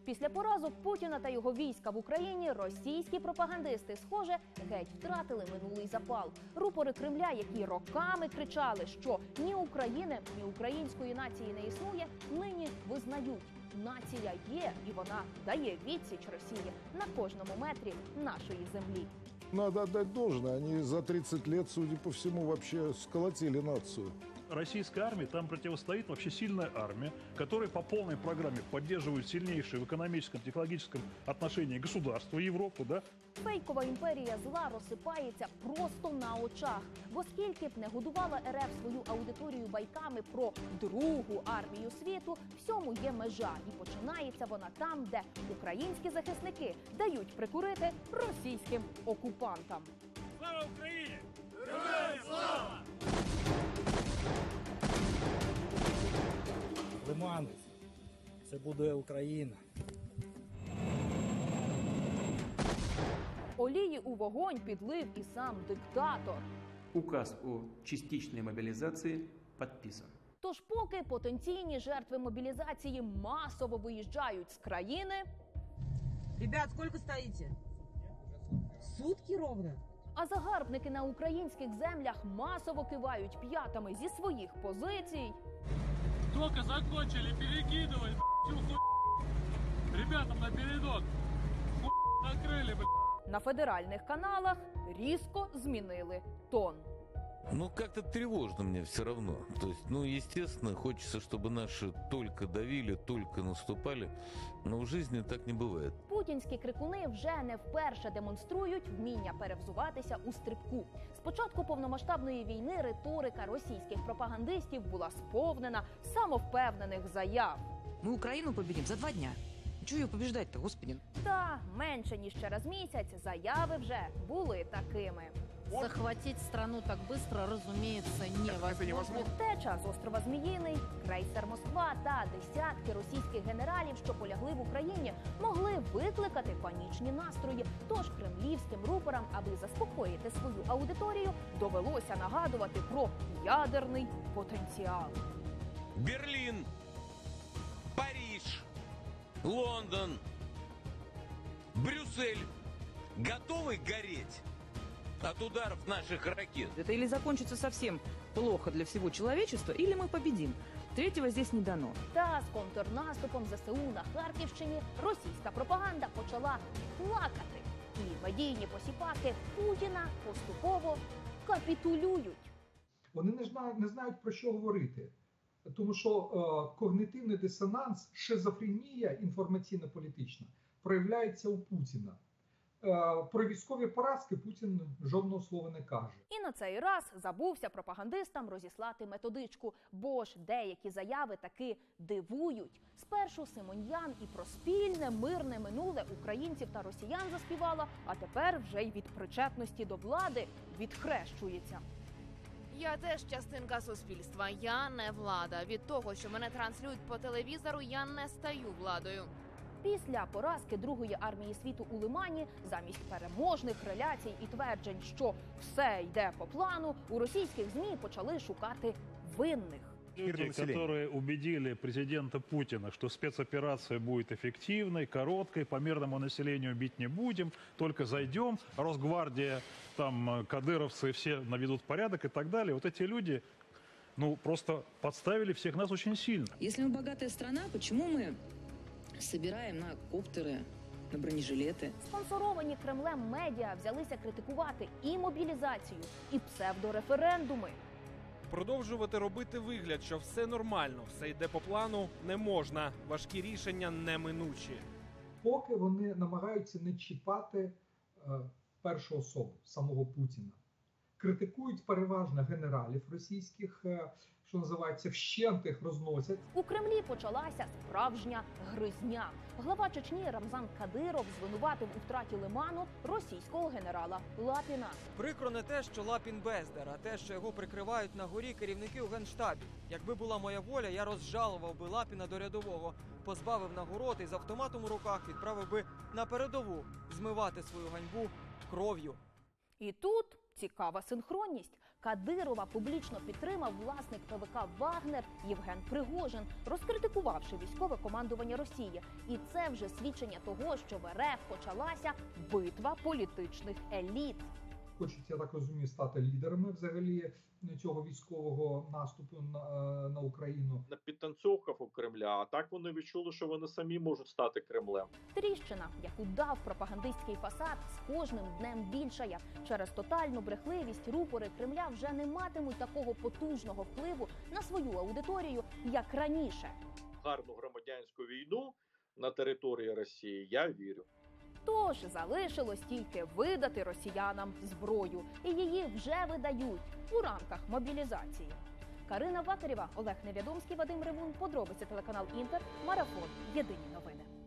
Після поразок Путіна та його війська в Україні російські пропагандисти, схоже, геть втратили минулий запал. Рупори Кремля, які роками кричали, що ні України, ні української нації не існує, нині визнають. Нація є, і вона дає відсіч Росії на кожному метрі нашої землі. Надо отдать должное. Они за 30 лет, судя по всему, вообще сколотили нацию. Российской армии там противостоит вообще сильная армия, которая по полной программе поддерживает сильнейшее в экономическом, технологическом отношении государство, Европу, да? Фейкова імперія зла розсипається просто на очах. Бо скільки б не годувала РФ свою аудиторію байками про другу армію світу, всьому є межа. І починається вона там, де українські захисники дають прикурити російським окупантам. Слава Україні! Героям слава! Лиман, це буде Україна. Олії у вогонь підлив і сам диктатор. Указ о частичной мобилизации подписан. Тож поки потенційні жертви мобілізації масово виїжджають з країни, Ребят, сколько стоите? Сутки ровно? а загарбники на українських землях масово кивають п'ятами зі своїх позицій, Только закончили перекидывать, всю хуй. Ребятам на передок. Хуй накрыли, на федеральних каналах різко змінили тон. Ну, как-то тревожно мне все равно. То есть, естественно, хочется, чтобы наши только давили, только наступали. Но в жизни так не бывает. Путінські крикуни вже не вперше демонструють вміння перевзуватися у стрибку. З початку повномасштабної війни риторика російських пропагандистів була сповнена самовпевнених заяв. Мы Украину победим за 2 дня. Чего ее побеждать-то, господи? Та менше ніж через місяць заяви вже були такими. Захватить страну так быстро, разумеется, невозможно. Втеча з острова Зміїний, крейсер Москва та десятки російських генералів, що полягли в Україні, могли викликати панічні настрої. Тож кремлівським рупорам, аби заспокоїти свою аудиторію, довелося нагадувати про ядерний потенціал. Берлин, Париж, Лондон, Брюссель готовы гореть от ударов наших ракет. Это или закончится совсем плохо для всего человечества, или мы победим. Третьего здесь не дано. Та з контрнаступом ЗСУ на Харківщині російська пропаганда почала плакати. І медійні посіпаки Путіна поступово капітулюють. Вони не знають, про що говорити. Тому що когнитивний дисонанс, шизофренія інформаційно-політична проявляється у Путіна. Про військові поразки Путін жодного слова не каже. І на цей раз забувся пропагандистам розіслати методичку, бо ж деякі заяви таки дивують. Спершу Симоньян і про спільне мирне минуле українців та росіян заспівала, а тепер вже й від причетності до влади відхрещується. Я теж частинка суспільства, я не влада. Від того, що мене транслюють по телевізору, я не стаю владою. Після поразки Другої армії світу у Лимані, замість переможних реляцій і тверджень, що все йде по плану, у російських ЗМІ почали шукати винних. Люди, которые убедили президента Путина, что спецоперация будет эффективной, короткой, по мирному населению бить не будем, только зайдем, Росгвардия, там, кадыровцы все наведут порядок и так далее. Вот эти люди, просто подставили всех нас очень сильно. Если мы богатая страна, почему мы собираем на коптеры, на бронежилеты? Спонсоровані Кремлем медіа взялися критикувати і мобілізацію, і псевдореферендуми. Продовжувати робити вигляд, що все нормально, все йде по плану, не можна. Важкі рішення неминучі. Поки вони намагаються не чіпати першу особу, самого Путіна. Критикують переважно генералів російських, що називається, вщент їх розносять. У Кремлі почалася справжня гризня. Глава Чечні Рамзан Кадиров звинуватив у втраті Лиману російського генерала Лапіна. Прикро не те, що Лапін бездар, а те, що його прикривають на горі керівники у Генштабі. Якби була моя воля, я розжалував би Лапіна до рядового, позбавив нагород і з автоматом у руках відправив би на передову змивати свою ганьбу кров'ю. І тут цікава синхронність. Кадирова публічно підтримав власник ПВК «Вагнер» Євген Пригожин, розкритикувавши військове командування Росії. І це вже свідчення того, що в РФ почалася битва політичних еліт. Хочуть, я так розумію, стати лідерами взагалі цього військового наступу на Україну. На підтанцьовках у Кремля, а так вони відчули, що вони самі можуть стати Кремлем. Тріщина, яку дав пропагандистський фасад, з кожним днем більшає. Через тотальну брехливість рупори Кремля вже не матимуть такого потужного впливу на свою аудиторію, як раніше. Гарну громадянську війну на території Росії я вірю. Тож залишилось тільки видати росіянам зброю. І її вже видають у рамках мобілізації. Карина Вакарєва, Олег Невідомський, Вадим Ривун. Подробиці телеканал Інтер. Марафон. Єдині новини.